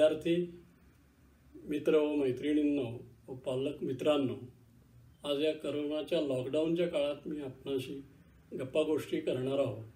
विद्यार्थी मित्र व मैत्रिणींनो व पालक मित्रांनो, आज या करोनाच्या लॉकडाऊनच्या काळात मी आपणाशी गप्पा गोष्टी करणार आहोत।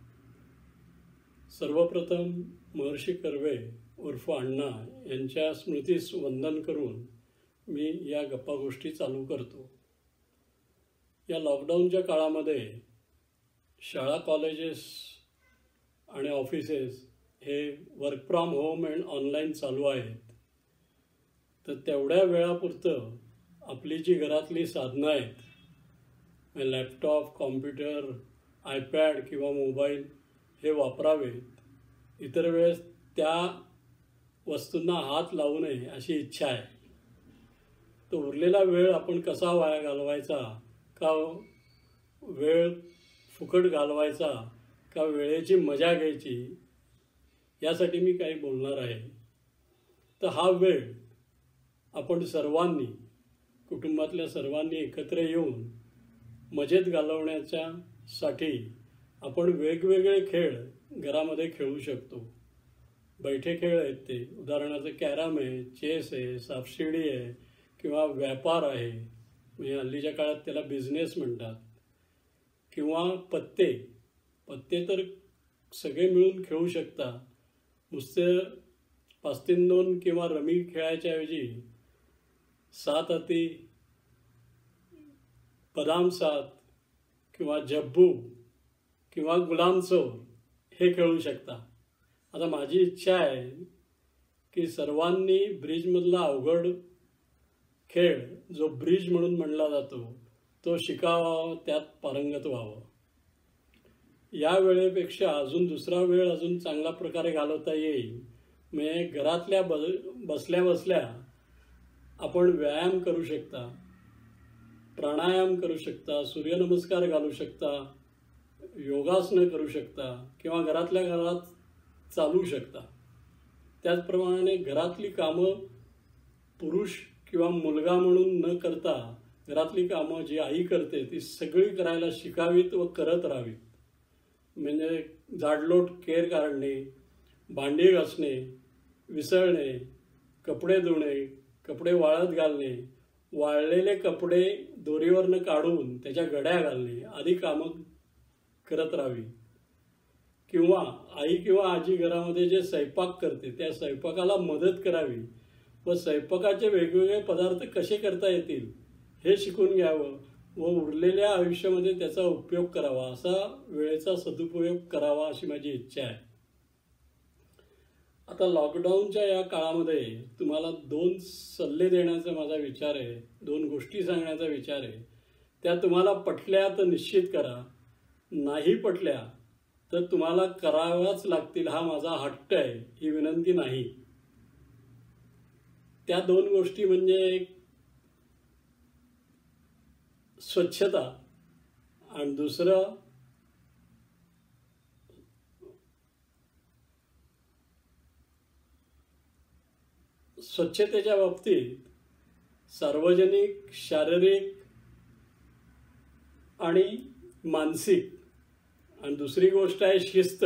सर्वप्रथम महर्षी कर्वे उर्फ अण्णा यांच्या स्मृतीस वंदन करून मी या गप्पा गोष्टी चालू करतो। या लॉकडाऊनच्या काळामध्ये शाळा, कॉलेजेस आणि ऑफिसेस हे work from home and online चालू आहेत। तर तेवढ्या वेळापुरतं आपली जी घरातली साधनं आहेत, लॅपटॉप, कॉम्प्युटर, आयपॅड किंवा मोबाईल हे वापरावेत। इतर वेळेस त्या वस्तूंना हात लावू नये अशी इच्छा आहे। तो उरलेला वेळ आपण कसा वाया घालवायचा, का वेळ फुकट घालवायचा, का वेळेची मजा घ्यायची, यासाठी मी काही बोलणार आहे। तर हा वेळ आपण सर्वांनी, कुटुंबातल्या सर्वांनी एकत्र येऊन मजेत घालवण्यासाठी आपण वेगवेगळे खेळ घरामध्ये खेळू शकतो। बैठे खेळ आहेत ते, उदाहरणार्थ कॅरम आहे, चेस आहे, सापशिडी आहे किंवा व्यापार आहे, म्हणजे हल्लीच्या काळात त्याला बिझनेस म्हणतात, किंवा पत्ते तर सगळे मिळून खेळू शकता। नुसते 5-3-2 किंवा रमी खेळायच्या ऐवजी 7 हाती, बदाम 7 किंवा जब्बू किंवा गुलामचोर हे खेळू शकता। आता माझी इच्छा आहे की सर्वांनी ब्रिजमधला अवघड खेळ जो ब्रिज म्हणून म्हणला जातो तो शिकावा, त्यात पारंगत व्हावं। या वेळेपेक्षा अजून दुसरा वेळ अजून चांगल्या प्रकारे घालवता येईल। म्हणजे घरातल्या बसल्या बसल्या आपण व्यायाम करू शकता, प्राणायाम करू शकता, सूर्यनमस्कार घालू शकता, योगासनं करू शकता किंवा घरातल्या घरात चालू शकता। त्याचप्रमाणे घरातली कामं पुरुष किंवा मुलगा म्हणून न करता घरातली कामं जी आई करते ती सगळी करायला शिकावीत व करत राहावीत। म्हणजे झाडलोट, केर काढणे, भांडी घासणे, विसळणे, कपडे धुणे, कपडे वाळत घालणे, वाळलेले कपडे दोरीवरनं काढून त्याच्या घड्या घालणे आदी कामं करत राहावी। किंवा आई किंवा आजी घरामध्ये जे स्वयंपाक करते त्या स्वयंपाकाला मदत करावी व स्वयंपाकाचे वेगवेगळे पदार्थ कसे करता येतील हे शिकून घ्यावं व उरलेल्या आयुष्यामध्ये त्याचा उपयोग करावा, असा वेळेचा सदुपयोग करावा अशी माझी इच्छा आहे। आता लॉकडाऊनच्या या काळामध्ये तुम्हाला 2 सल्ले देण्याचा माझा विचार आहे, 2 गोष्टी सांगण्याचा विचार आहे। त्या तुम्हाला पटल्या तर निश्चित करा, नाही पटल्या तर तुम्हाला कराव्याच लागतील, हा माझा हट्ट आहे, ही विनंती नाही। त्या 2 गोष्टी म्हणजे एक स्वच्छता आणि दुसरं स्वच्छतेच्या बाबतीत सार्वजनिक, शारीरिक आणि मानसिक, आणि दुसरी गोष्ट आहे शिस्त।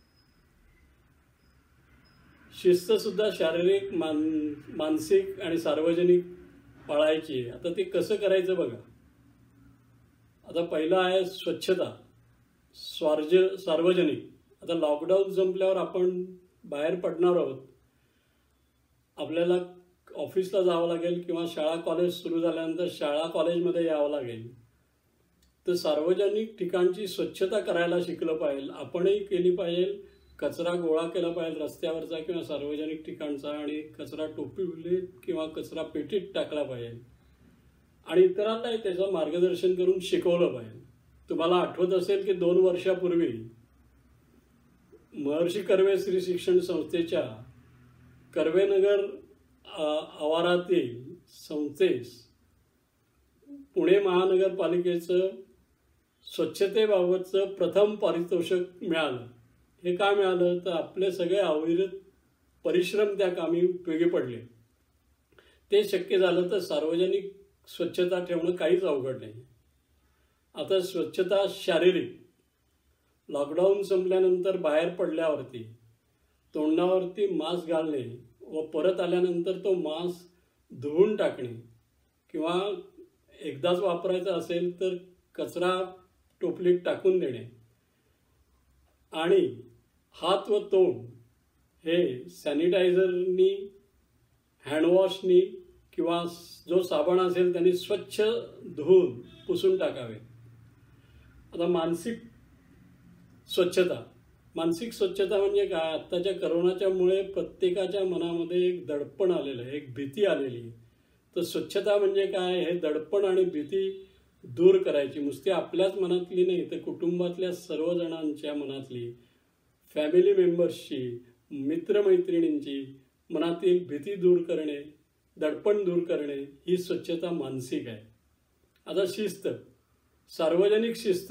शिस्त सुद्धा शारीरिक, मानसिक आणि सार्वजनिक पाळायची आहे। आता ते कसं करायचं बघा। आता पहिला आहे स्वच्छता, सार्वजनिक। आता लॉकडाऊन संपल्यावर आपण बाहेर पडणार आहोत, आपल्याला ऑफिसला जावं लागेल किंवा शाळा, कॉलेज सुरू झाल्यानंतर शाळा, कॉलेजमध्ये यावं लागेल। तर सार्वजनिक ठिकाणची स्वच्छता करायला शिकलं पाहिजे, आपणही केली पाहिजे। कचरा गोळा केला पाहिजे रस्त्यावरचा किंवा सार्वजनिक ठिकाणचा, आणि कचरा टोपलीत किंवा कचरा पेटीत टाकला पाहिजे, आणि इतरांनाही त्याचं मार्गदर्शन करून शिकवलं पाहिजे। तुम्हाला आठवत असेल की 2 वर्षापूर्वी महर्षी कर्वे स्त्री शिक्षण संस्थेच्या कर्वेनगर आवारातील संस्थेस पुणे महानगरपालिकेचं स्वच्छतेबाबतचं प्रथम पारितोषिक मिळालं। हे का मिळालं तर आपले सगळे अविरत परिश्रम त्या कामी उपयोगी पडले। ते शक्य झालं तर सार्वजनिक स्वच्छता ठेवणं काहीच अवघड नाही। आता स्वच्छता शारीरिक, लॉकडाऊन संपल्यानंतर बाहेर पडल्यावरती तोंडावरती मास्क घालणे व परत आल्यानंतर तो मास्क धुवून टाकणे किंवा एकदाच वापरायचा असेल तर कचरा टोपलीत टाकून देणे आणि हात व तोंड हे सॅनिटायझरनी, हँडवॉशनी किंवा जो साबण असेल त्यांनी स्वच्छ धुवून पुसून टाकावे. आता मानसिक स्वच्छता म्हणजे काय? आत्ताच्या करोनाच्यामुळे प्रत्येकाच्या मनामध्ये एक दडपण आलेलं आहे, एक भीती आलेली आहे. तर स्वच्छता म्हणजे काय? हे दडपण आणि भीती दूर करायची. नुसती आपल्याच मनातली नाही तर कुटुंबातल्या सर्वजणांच्या मनातली, फॅमिली मेंबर्सची, मित्रमैत्रिणींची मनातील भीती दूर करणे, दडपण दूर करणे ही स्वच्छता मानसिक आहे. आता शिस्त, सार्वजनिक शिस्त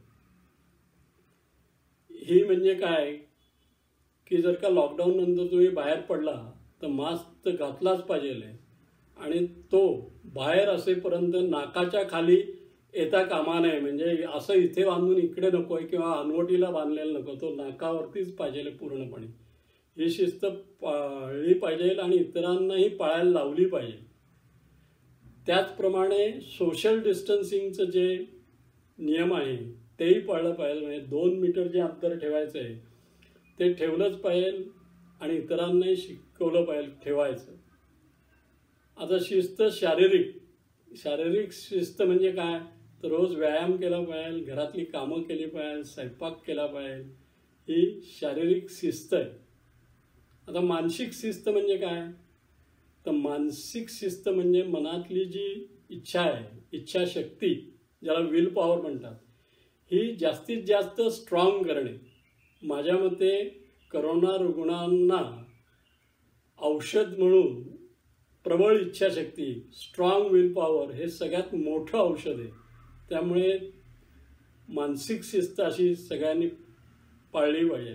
ही म्हणजे काय की जर का लॉकडाऊन नंतर तुम्ही बाहेर पडला तर मास्क तर घातलाच पाहिजे आणि तो बाहेर असेपर्यंत नाकाच्या खाली येता कामा नये. म्हणजे असं इथे बांधून इकडे नको आहे किंवा अनवटीला बांधलेला नको, तो नाकावरतीच पाहिजे पूर्णपणे. ही शिस्त पाळली पाहिजे आणि इतरांनाही पाळायला लावली पाहिजे. त्याचप्रमाणे सोशल डिस्टन्सिंगचं जे नियम आहे तेही पाळलं पाहिजे. म्हणजे 2 मीटर जे अंतर ठेवायचं आहे ते ठेवलंच पाहिजे आणि इतरांनाही शिकवलं पाहिजे ठेवायचं. आता शिस्त शारीरिक शिस्त म्हणजे काय? तर रोज व्यायाम केला पाहिजे, घरातली कामं केली पाहिजे, स्वयंपाक केला पाहिजे, ही शारीरिक शिस्त आहे. आता मानसिक शिस्त म्हणजे काय? तर मानसिक शिस्त म्हणजे मनातली जी इच्छा आहे, इच्छाशक्ती ज्याला विल पॉवर म्हणतात, ही जास्तीत जास्त स्ट्रॉंग करणे. माझ्या मते करोना रुग्णांना औषध म्हणून प्रबळ इच्छाशक्ती, स्ट्रॉंग विल पॉवर हे सगळ्यात मोठं औषध आहे. त्यामुळे मानसिक शिस्त अशी सगळ्यांनी पाळली पाहिजे.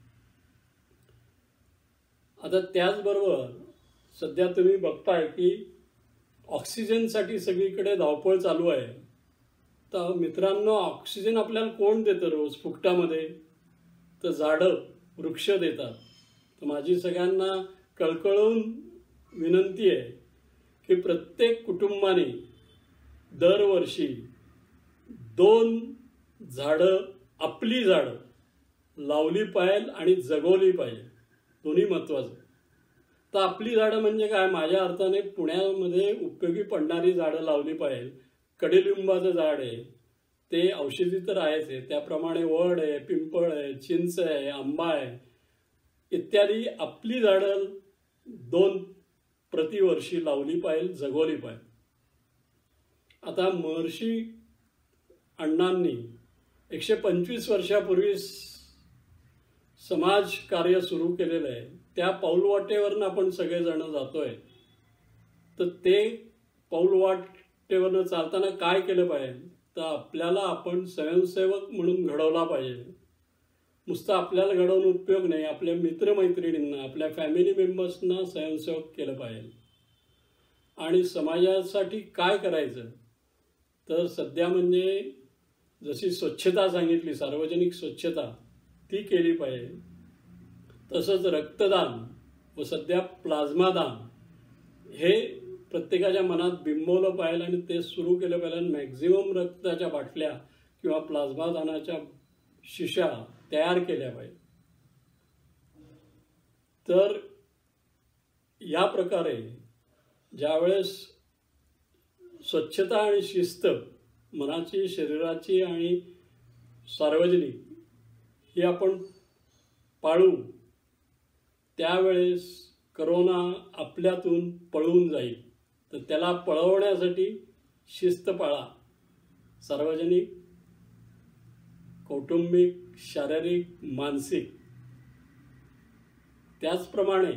आता त्याचबरोबर सध्या तुम्ही बघताय की ऑक्सिजनसाठी सगळीकडे धावपळ चालू आहे. तर मित्रांनो, ऑक्सिजन आपल्याला कोण देतं रोज फुकटामध्ये? तर झाडं, वृक्ष देतात. तर माझी सगळ्यांना कळकळून विनंती आहे की प्रत्येक कुटुंबाने दरवर्षी 2 झाडं, आपली झाडं लावली पाहिजे आणि जगवली पाहिजे. दोन्ही महत्त्वाचं. तर आपली झाडं म्हणजे काय? माझ्या अर्थाने पुण्यामध्ये उपयोगी पडणारी झाडं लावली पाहिजे. कडुलिंबाचं झाड आहे ते औषधी तर आहेच आहे, त्याप्रमाणे वड आहे, पिंपळ आहे, चिंच आहे, आंबा आहे इत्यादी आपली झाडं 2 प्रतिवर्षी लावली पाहिजे, जगवली पाहिजे. आता महर्षी अण्णांनी 125 वर्षापूर्वी समाज कार्य सुरू केलेलं आहे. त्या पाऊलवाटेवरनं आपण सगळेजण जातोय. तर ते पाऊलवाटेवरनं चालताना काय केलं पाहिजे? तर आपल्याला आपण स्वयंसेवक म्हणून घडवला पाहिजे. नुसतं आपल्याला घडवून उपयोग नाही, आपल्या मित्रमैत्रिणींना, आपल्या फॅमिली मेंबर्सना स्वयंसेवक केलं पाहिजे. आणि समाजासाठी काय करायचं? तर सध्या म्हणजे जशी स्वच्छता सांगितली, सार्वजनिक स्वच्छता ती केली पाहिजे. तसंच रक्तदान व सध्या प्लाझ्मा दान हे प्रत्येकाच्या मनात बिंबवलं पाहिजे आणि ते सुरू केलं पाहिजे. मॅक्झिमम रक्ताच्या बाटल्या किंवा प्लाझ्मा दानाच्या शिशा तयार केल्या पाहिजे. तर या प्रकारे ज्यावेळेस स्वच्छता आणि शिस्त मनाची, शरीराची आणि सार्वजनिक ही आपण पाळू, त्यावेळेस करोना आपल्यातून पळून जाईल. तर त्याला पळवण्यासाठी शिस्त पाळा. सार्वजनिक, कौटुंबिक, शारीरिक, मानसिक. त्याचप्रमाणे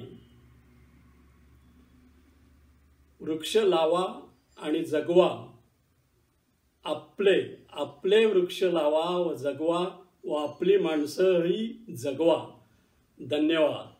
वृक्ष लावा आणि जगवा. आपले वृक्ष लावा व जगवा व आपली माणसंही जगवा. धन्यवाद.